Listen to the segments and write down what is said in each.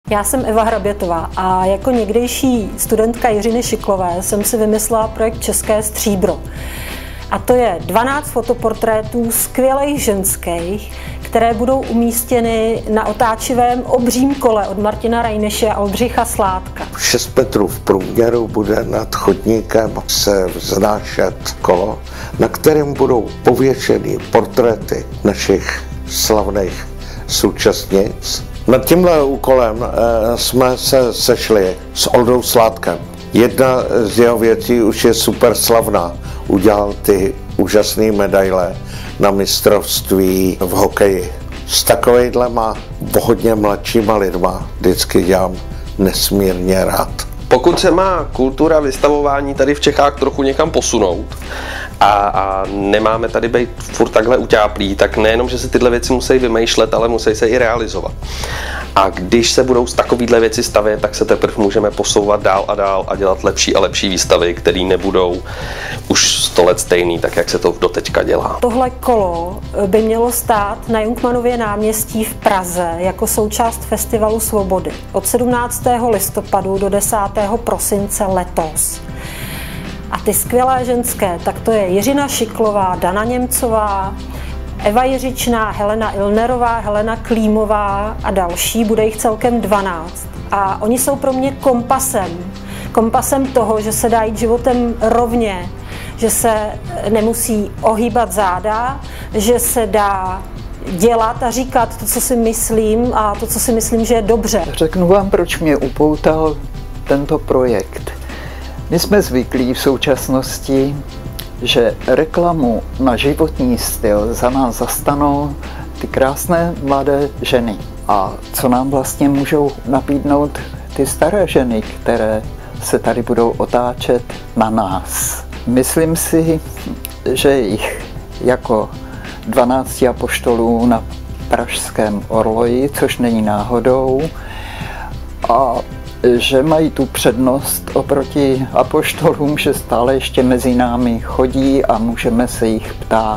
Já jsem Eva Hrabětová a jako někdejší studentka Jiřiny Šiklové jsem si vymyslela projekt České stříbro. A to je 12 fotoportrétů skvělých ženských, které budou umístěny na otáčivém obřím kole od Martina Rajneše a Oldřicha Sládka. 6 metrů v průměru bude nad chodníkem se vznášet kolo, na kterém budou pověšeny portréty našich slavných současnic. Nad tímhle úkolem jsme se sešli s Oldou Sládkem. Jedna z jeho věcí už je super slavná. Udělal ty úžasné medaile na mistrovství v hokeji. S takovejhlema hodně mladšíma lidma vždycky dělám nesmírně rád. Pokud se má kultura vystavování tady v Čechách trochu někam posunout a nemáme tady být furt takhle utáplí, tak nejenom, že se tyhle věci musí vymýšlet, ale musí se i realizovat. A když se budou takovéhle věci stavět, tak se teprve můžeme posouvat dál a dál a dělat lepší a lepší výstavy, které nebudou už 100 let stejný, tak jak se to doteďka dělá. Tohle kolo by mělo stát na Jungmannově náměstí v Praze jako součást Festivalu svobody od 17. listopadu do 10. prosince letos. A ty skvělé ženské, tak to je Jiřina Šiklová, Dana Němcová, Eva Jiřičná, Helena Ilnerová, Helena Klímová a další, bude jich celkem 12. A oni jsou pro mě kompasem toho, že se dá jít životem rovně, že se nemusí ohýbat záda, že se dá dělat a říkat to, co si myslím a to, co si myslím, že je dobře. Řeknu vám, proč mě upoutal tento projekt. My jsme zvyklí v současnosti, že reklamu na životní styl za nás zastanou ty krásné mladé ženy. A co nám vlastně můžou nabídnout ty staré ženy, které se tady budou otáčet na nás. Myslím si, že jich jako 12 apoštolů na pražském orloji, což není náhodou, a že mají tu přednost oproti apoštolům, že stále ještě mezi námi chodí a můžeme se jich ptát.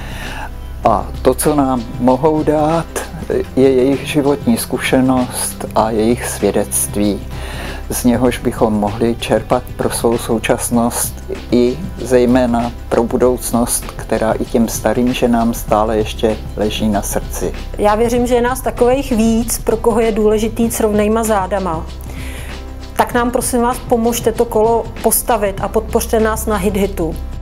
A to, co nám mohou dát, je jejich životní zkušenost a jejich svědectví, z něhož bychom mohli čerpat pro svou současnost i zejména pro budoucnost, která i těm starým ženám stále ještě leží na srdci. Já věřím, že je nás takových víc, pro koho je důležitý s rovnejma zádama. Tak nám prosím vás pomožte to kolo postavit a podpořte nás na HitHitu.